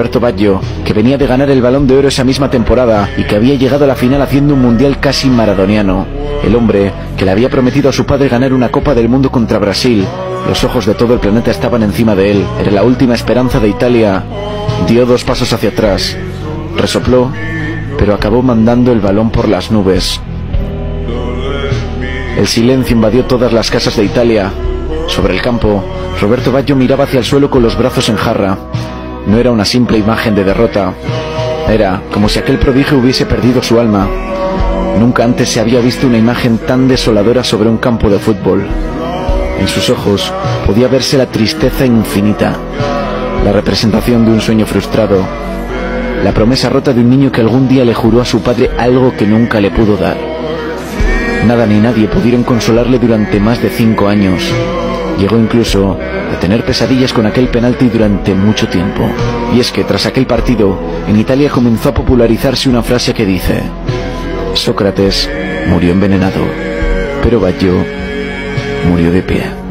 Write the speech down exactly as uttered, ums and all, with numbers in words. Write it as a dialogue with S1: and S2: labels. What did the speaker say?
S1: Roberto Baggio, que venía de ganar el Balón de Oro esa misma temporada y que había llegado a la final haciendo un mundial casi maradoniano. El hombre que le había prometido a su padre ganar una Copa del Mundo contra Brasil. Los ojos de todo el planeta estaban encima de él. Era la última esperanza de Italia. Dio dos pasos hacia atrás. Resopló, pero acabó mandando el balón por las nubes. El silencio invadió todas las casas de Italia. Sobre el campo, Roberto Baggio miraba hacia el suelo con los brazos en jarra. No era una simple imagen de derrota. Era como si aquel prodigio hubiese perdido su alma. Nunca antes se había visto una imagen tan desoladora sobre un campo de fútbol. En sus ojos podía verse la tristeza infinita, la representación de un sueño frustrado, la promesa rota de un niño que algún día le juró a su padre algo que nunca le pudo dar. Nada ni nadie pudieron consolarle durante más de cinco años. Llegó incluso a tener pesadillas con aquel penalti durante mucho tiempo. Y es que tras aquel partido, en Italia comenzó a popularizarse una frase que dice: Sócrates murió envenenado, pero Baggio murió de pie.